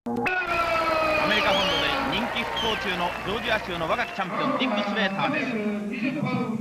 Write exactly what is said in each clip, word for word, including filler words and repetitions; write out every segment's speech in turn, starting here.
アメリカ本土で人気復興中のジョージア州の若きチャンピオンディック・スレーターです。 ピー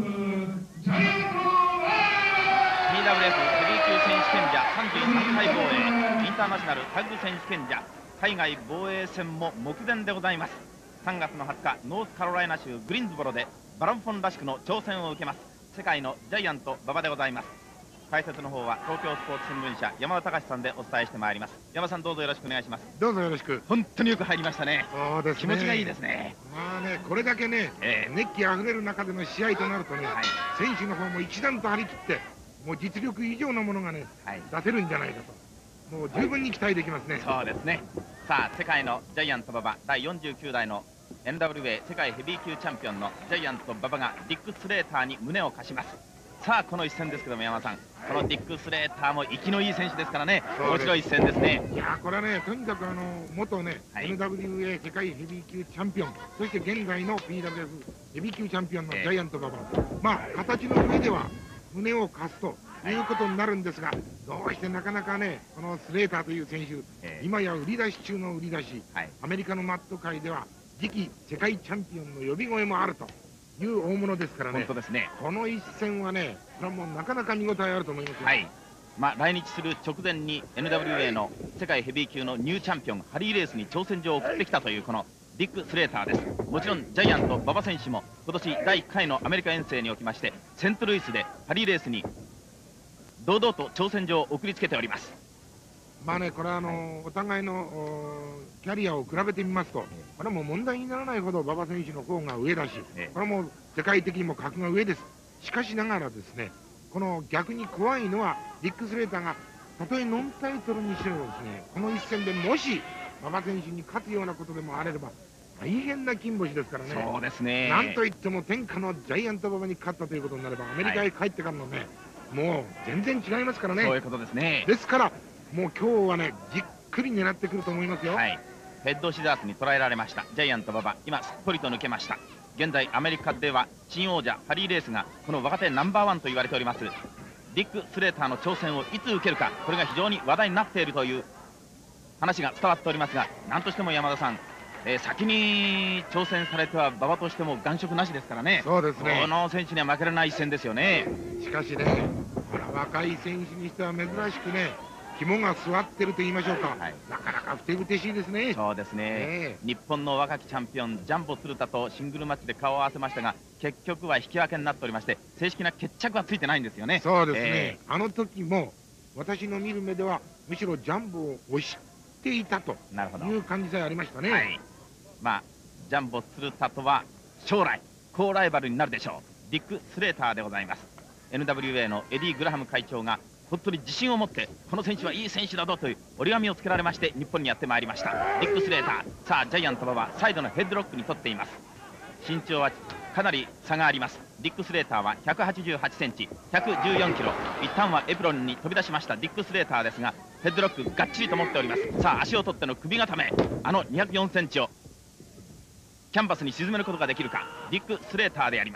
ダブリューエフ ヘビー級選手権者さんじゅうさんかい防衛、インターナショナルタッグ選手権者海外防衛戦も目前でございます。さんがつのはつか、ノースカロライナ州グリーンズボロでバロンフォン・ラシクの挑戦を受けます世界のジャイアント馬場でございます。解説の方は東京スポーツ新聞社山田隆さんでお伝えしてまいります。山田さん、どうぞよろしくお願いします。 どうぞよろしく。 本当によく入りましたね。 そうですね、 気持ちがいいですね。 まあね、これだけね、えー、熱気あふれる中での試合となるとね、はい、選手の方も一段と張り切ってもう実力以上のものがね、はい、出せるんじゃないかと、もう十分に期待できますね。 はい、そうですね。さあ、世界のジャイアント馬場だいよんじゅうきゅうだいの エヌダブリューエー 世界ヘビー級チャンピオンのジャイアント馬場がディック・スレーターに胸を貸します。さあ、この一戦ですけども、山田さん、このディック・スレーターも息のいい選手ですからね、面白い一戦ですね。 いや、これはね、とにかくあの元ね、はい、エヌダブリューエー 世界ヘビー級チャンピオン、そして現在の ピーダブリューエフ ヘビー級チャンピオンのジャイアント馬場、えー、まあ形の上では胸を貸すということになるんですが、どうしてなかなかね、このスレーターという選手、えー、今や売り出し中の売り出し、はい、アメリカのマット界では次期世界チャンピオンの呼び声もあるという大物ですからね。 本当ですね。 この一戦はね、これはもうなかなか見応えあると思いますよ。 はい。まあ、来日する直前に エヌダブリューエー の世界ヘビー級のニューチャンピオンハリーレースに挑戦状を送ってきたというこのディック・スレーターです。もちろんジャイアント馬場選手も今年だいいっかいのアメリカ遠征におきましてセントルイスでハリーレースに堂々と挑戦状を送りつけております。 まあね、これはあの、はい、お互いのキャリアを比べてみますと、これはもう問題にならないほど馬場選手の方が上だし、これはもう世界的にも格が上です。しかしながらですね、この逆に怖いのはディック・スレーターがたとえノンタイトルにしてもですね、この一戦でもし馬場選手に勝つようなことでもあれば大変な金星ですからね。 そうですね。 なんといっても天下のジャイアント馬場に勝ったということになればアメリカへ帰ってからのね、はい、もう全然違いますからね。 そういうことですね。 ですからもう今日はね、じっくり狙ってくると思いますよ。 はい。ヘッドシザースに捉えられましたジャイアント馬場、今すっぽりと抜けました。現在アメリカでは新王者ハリーレースがこの若手ナンバーワンと言われておりますディック・スレーターの挑戦をいつ受けるか、これが非常に話題になっているという話が伝わっておりますが、何としても山田さん、えー、先に挑戦されては馬場としても眼色なしですからね。 そうですね。 この選手には負けられない一戦ですよね。 しかしね、ほら若い選手にしては珍しくね、肝が据わってると言いましょうか、はい、なかなかふてぶてしいですね。 そうですね、えー、日本の若きチャンピオンジャンボ鶴田とシングルマッチで顔を合わせましたが、結局は引き分けになっておりまして、正式な決着はついてないんですよね。 そうですね、えー、あの時も私の見る目ではむしろジャンボを押していたという感じさえありましたね。はい、 まあジャンボ鶴田とは将来好ライバルになるでしょうディック・スレーターでございます。 エヌダブリューエー のエディ・グラハム会長が本当に自信を持ってこの選手はいい選手だぞという折り紙をつけられまして日本にやってまいりましたディック・スレーター。さあジャイアント馬場サイドのヘッドロックに取っています。身長はかなり差があります。ディック・スレーターはひゃくはちじゅうはちセンチ、ひゃくじゅうよんキロ。一旦はエプロンに飛び出しましたディック・スレーターですが、ヘッドロックがっちりと持っております。さあ足を取っての首固め、あのにひゃくよんセンチをキャンバスに沈めることができるか、ディック・スレーターであります。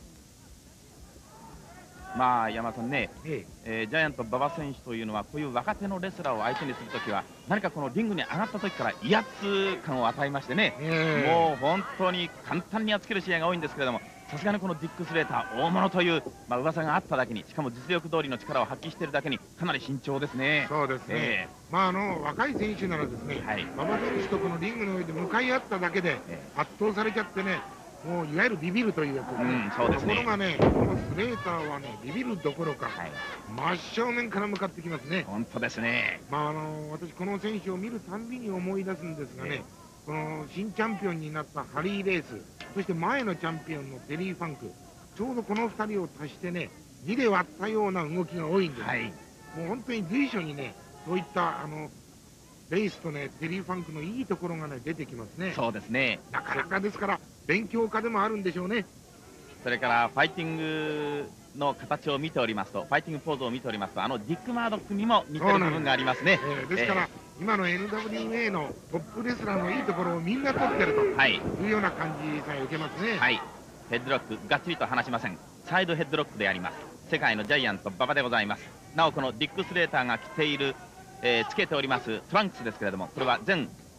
まあ山田さんね、えええー、ジャイアント馬場選手というのはこういう若手のレスラーを相手にするときは何かこのリングに上がった時から威圧感を与えましてね、えー、もう本当に簡単にやっつける試合が多いんですけれども、さすがにこのディック・スレーター大物という、まあ、噂があっただけに、しかも実力通りの力を発揮しているだけにかなり慎重ですね。 そうですね、えー、まああの若い選手ならですね、はい、馬場選手とこのリングの上で向かい合っただけで圧倒されちゃってね、もういわゆるビビるというやつですね。うん、そうですね。ところがね、このスレーターはね、ビビるどころか、はい、真正面から向かってきますね。 本当ですね。 まああの私この選手を見るたんびに思い出すんですがね、この新チャンピオンになったハリー・レース、そして前のチャンピオンのテリー・ファンク、ちょうどこのふたりを足してね、にで割ったような動きが多いんです、はい、もう本当に随所にね、そういったあのレイスとね、テリー・ファンクのいいところがね、出てきますね。 そうですね。 なかなかですから勉強家でもあるんでしょうね。 それからファイティングの形を見ておりますと、ファイティングポーズを見ておりますと、あのディック・マードックにも似てる部分がありますね。 です、えー、ですから、えー、今の エヌダブリューエー のトップレスラーのいいところをみんな取ってるというような感じさえ受けますね。はい、 ヘッドロックがっちりと離しません。サイドヘッドロックであります。世界のジャイアント馬場でございます。なおこのディック・スレーターが着ている、えー、つけておりますトランクスですけれども、これは全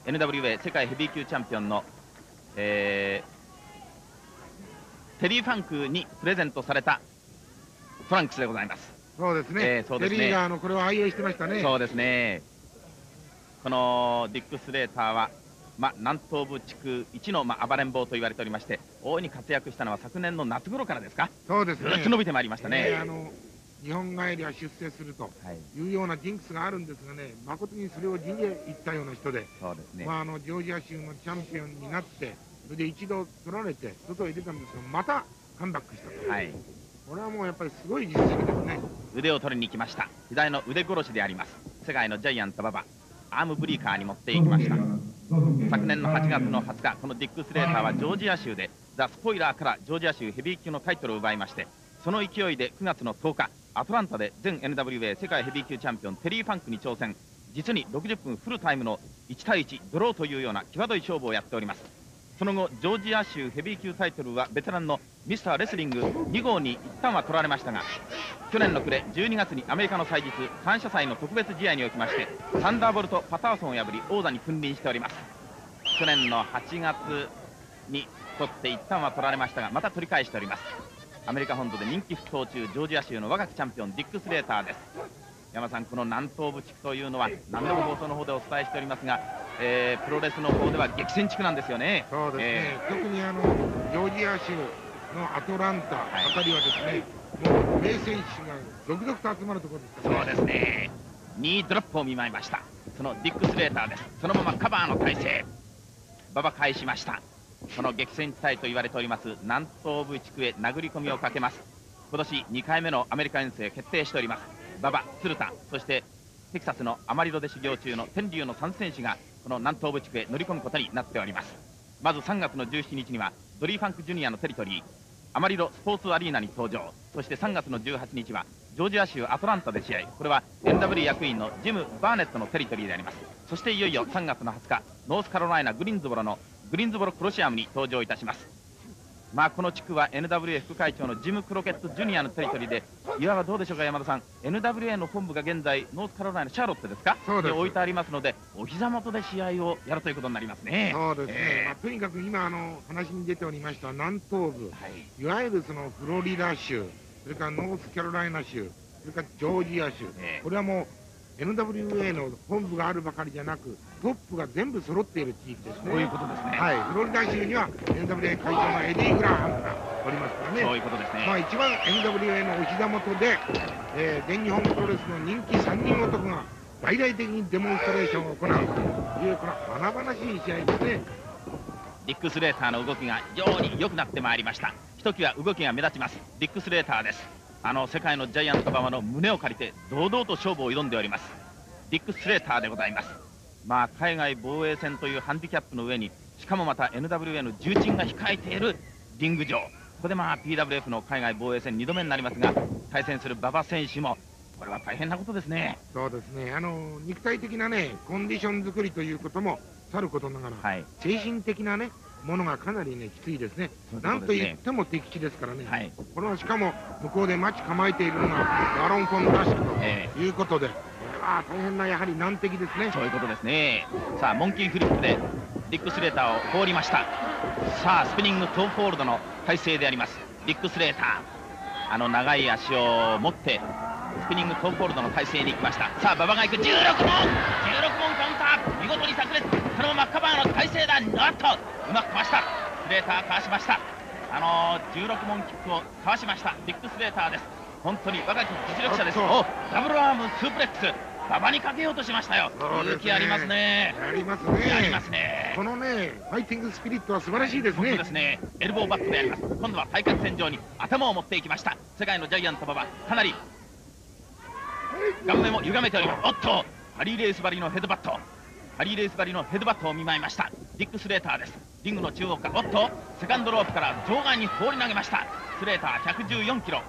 エヌダブリューエー 世界ヘビー級チャンピオンの、えー、テリー・ファンクにプレゼントされたトランクスでございます。 そうですね、えー、そうですね、テリーがあのこれを愛用してましたね。 そうですね。このディック・スレーターは、まあ、南東部地区一の、まあ、暴れん坊と言われておりまして、大いに活躍したのは昨年の夏頃からですか。 そうですね、 ずっと伸びてまいりましたね。 えー、あの日本帰りは出世するというようなジンクスがあるんですがね、誠にそれを地に行ったような人で、そうですね、まあ、あのジョージア州のチャンピオンになって、それで一度取られて外へ出たんですが、またカムバックしたと。はい、これはもうやっぱりすごい実績ですね。 腕を取りに行きました。左の腕殺しであります。世界のジャイアント馬場、アームブリーカーに持っていきました。昨年のはちがつのはつか、このディック・スレーターはジョージア州でザ・スポイラーからジョージア州ヘビー級のタイトルを奪いまして、その勢いでくがつのとおか、アトランタで全 エヌダブリューエー 世界ヘビー級チャンピオンテリー・ファンクに挑戦。実にろくじゅっぷんフルタイムのいちたいいちドローというような際どい勝負をやっております。その後ジョージア州ヘビー級タイトルはベテランのミスターレスリングに号に一旦は取られましたが、去年の暮れじゅうにがつにアメリカの祭日感謝祭の特別試合におきましてサンダーボルト・パターソンを破り王座に君臨しております。去年のはちがつに取って一旦は取られましたが、また取り返しております。アメリカ本土で人気沸騰中、ジョージア州の若きチャンピオンディック・スレーターです。山さん、この南東部地区というのは何でも放送の方でお伝えしておりますが、えー、プロレスの方では激戦地区なんですよね。 そうですね、えー、特にあのジョージア州のアトランタあたりはですね、はい、もう名選手が続々と集まるところですから、ね、 そうですね。にドロップを見舞いました。そのディック・スレーターです。そのままカバーの体勢、馬場返しました。その激戦地帯と言われております南東部地区へ殴り込みをかけます。今年にかいめのアメリカ遠征決定しております。馬場、鶴田、そしてテキサスのアマリロで修行中の天竜のさん選手がこの南東部地区へ乗り込むことになっております。まずさんがつのじゅうしちにちにはドリー・ファンク・ジュニアのテリトリーアマリロスポーツアリーナに登場。そしてさんがつのじゅうはちにちはジョージア州アトランタで試合。これは エヌダブリュー 役員のジム・バーネットのテリトリーであります。そしていよいよさんがつのはつかノースカロライナグリーンズボロのグリーンズボロコロシアムに登場いたします。まあこの地区は エヌダブリューエー 副会長のジム・クロケット・ジュニアのテリトリーで、いわばどうでしょうか山田さん、 エヌダブリューエー の本部が現在ノースカロライナシャーロットですかに置いてありますので、お膝元で試合をやるということになりますね。 そうですね、えーまあ、とにかく今あの話に出ておりました南東部、はい、いわゆるそのフロリダ州、それからノースカロライナ州、それからジョージア州、えー、これはもうエヌダブリューエー の本部があるばかりじゃなく、トップが全部揃っている地域ですね。 そういうことですね。 はい、フロリダ州には エヌダブリューエー 会長のエディ・グラハムがおりますからね。 そういうことですね。 まあ一番 エヌダブリューエー のお膝元で、えー、全日本プロレスの人気さんにん男が大々的にデモンストレーションを行うという、この華々しい試合ですね。 ディック・スレーターの動きが非常に良くなってまいりました。ひときわ動きが目立ちます。ディック・スレーターです。あの世界のジャイアント馬場の胸を借りて堂々と勝負を挑んでおります。ディック・スレーターでございます。まあ海外防衛戦というハンディキャップの上に、しかもまた エヌダブリューエー の重鎮が控えているリング上、ここでまあ ピーダブリューエフ の海外防衛戦にどめになりますが、対戦する馬場選手もこれは大変なことですね。 そうですね、あの肉体的なねコンディション作りということもさることながら、はい、精神的なねものがかなりねきついですね。なんといっても敵地ですからね、はい、これはしかも向こうで待ち構えているのがバロン・フォン・ラシクということで、えー、これは大変なやはり難敵ですね。 そういうことですね。さあモンキーフリップでディック・スレーターを放りました。さあスピニングトーフォールドの体勢でありますディック・スレーター、あの長い足を持ってスピニングトーフォールドの体勢に行きました。さあ馬場が行くじゅうろくもんじゅうろくもんカウンター、見事に炸裂。そのままカバーの体勢だ。あっとうまくかわした。スレーターかわしました。あのー、じゅうろくもんキックをかわしましたディック・スレーターです。本当に若き実力者です。おダブルアームスープレックス、馬場にかけようとしましたよ。勇気ありますね。 ありますね。 ありますね。 このねファイティングスピリットは素晴らしいですね。 そうですね。エルボーバックであります。今度は対角線上に頭を持っていきました。世界のジャイアント馬場、かなり顔面を歪めております。おっとハリー・レースバリのヘッドバット、ハリー・レースバリのヘッドバットを見舞いましたディック・スレーターです。リングの中央か、おっとセカンドロープから場外に放り投げました。スレーターひゃくじゅうよんキロ。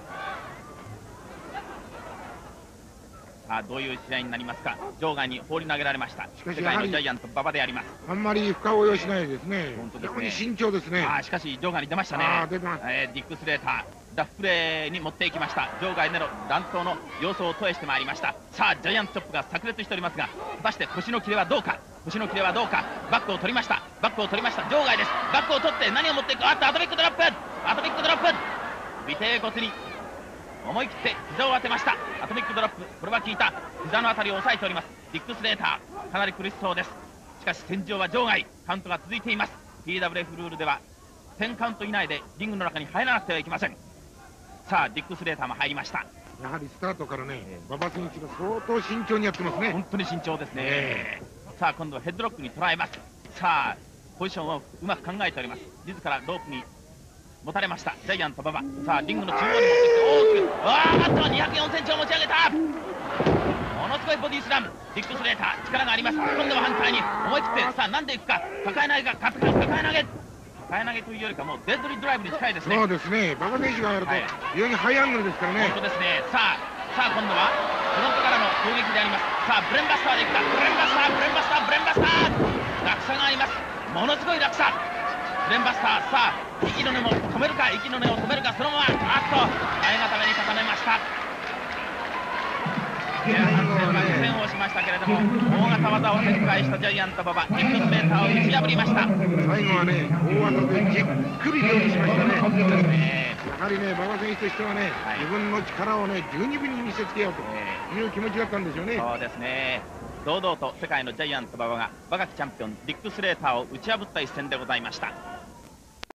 さあどういう試合になりますか。場外に放り投げられました。世界のジャイアント馬場であります。 あんまり深追いしないですね。本当ですね。非常に慎重ですね。 あしかし場外に出ましたね。あ出てます。えー、ディック・スレーターラフプレーに持っていきました。場外での乱闘の様相を投影してまいりました。さあジャイアントチョップが炸裂しておりますが、果たして腰のキレはどうか、腰のキレはどうか。バックを取りました、バックを取りました。場外です。バックを取って何を持っていく。あっとアトミックドロップ、アトミックドロップ、尾てい骨に思い切って膝を当てました。アトミックドロップ、これは効いた。膝のあたりを押さえております。ディック・スレーター、かなり苦しそうです。しかし戦場は場外、カウントが続いています。 ピーダブリューエフ ルールではじゅうカウント以内でリングの中に入らなくてはいけません。さあディック・スレーターも入りました。 やはりスタートからね、馬場選手が相当慎重にやってますね。 本当に慎重ですね、 えー、さあ今度はヘッドロックに捉えます。さあポジションをうまく考えております。自らロープに持たれましたジャイアント馬場。さあリングの中央に持ってきて大きく、わーっとにひゃくよんセンチを持ち上げた。ものすごいボディスラム、ディック・スレーター力があります。今度は反対に思い切って、さあなんでいくか。抱え投げが抱え投げ抱え投げというよりかもうデッドリードライブに近いですね。 そうですね、馬場選手がやるとはい非常にハイアングルですからね。 本当ですね。さあさあ今度はフロントからの攻撃であります。さあブレンバスターでいくか。ブレンバスターブレンバスターブレンバスター、落差があります。ものすごい落差、ブレンバスター。さあ息の根も止めるか、息の根を止めるか。そのままあっと前固めに固めました。前半戦は苦戦をしましたけれども、大型技を展開したジャイアント馬場、ディック・スレーターを打ち破りました。 最後はね、大技でじっくり料理しましたね。 本当ですね。 やはりね、馬場選手としてはね、 はい、 自分の力をね、十二分に見せつけようという気持ちだったんでしょうね。 そうですね。堂々と世界のジャイアント馬場が若きチャンピオンディック・スレーターを打ち破った一戦でございました。